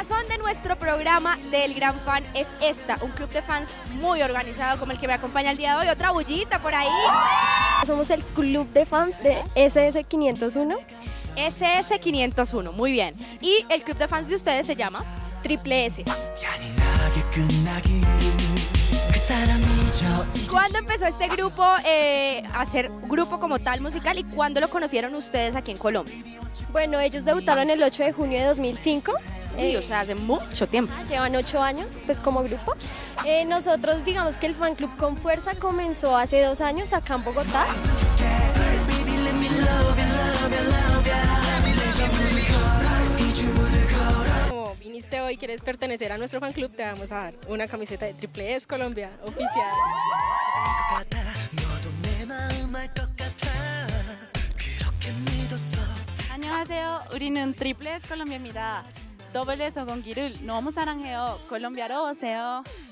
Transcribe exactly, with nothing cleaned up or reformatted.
razón de nuestro programa del Gran Fan es esta, un club de fans muy organizado como el que me acompaña el día de hoy. Otra bullita por ahí. Somos el club de fans de ese ese quinientos uno. ese ese quinientos uno, muy bien. Y el club de fans de ustedes se llama Triple S. ¿Cuándo empezó este grupo eh, a ser grupo como tal musical y cuándo lo conocieron ustedes aquí en Colombia? Bueno, ellos debutaron el ocho de junio de dos mil cinco. Sí, eh, o sea, hace mucho tiempo. Llevan ocho años, pues, como grupo. Eh, nosotros, digamos que el fan club con fuerza comenzó hace dos años acá en Bogotá. Como viniste hoy, quieres pertenecer a nuestro fan club, te vamos a dar una camiseta de Triple S Colombia oficial. 안녕하세요. 우리는 트리플 에스 콜롬비아입니다. 더블 에스 공기를 너무 사랑해요. 콜롬비아로 오세요.